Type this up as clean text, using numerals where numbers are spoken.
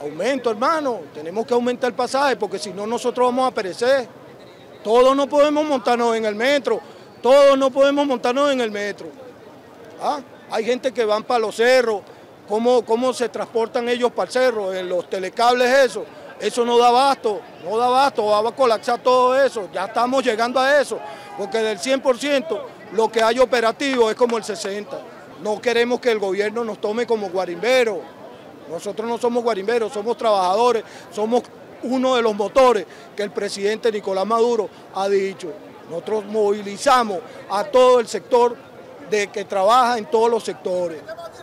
Aumento, hermano, tenemos que aumentar el pasaje porque si no nosotros vamos a perecer. Todos no podemos montarnos en el metro, todos no podemos montarnos en el metro. ¿Ah? Hay gente que van para los cerros, cómo se transportan ellos para el cerro, en los telecables eso no da abasto, va a colapsar todo eso, ya estamos llegando a eso, porque del 100% lo que hay operativo es como el 60%. No queremos que el gobierno nos tome como guarimberos, nosotros no somos guarimberos, somos trabajadores, somos uno de los motores que el presidente Nicolás Maduro ha dicho. Nosotros movilizamos a todo el sector de que trabaja en todos los sectores.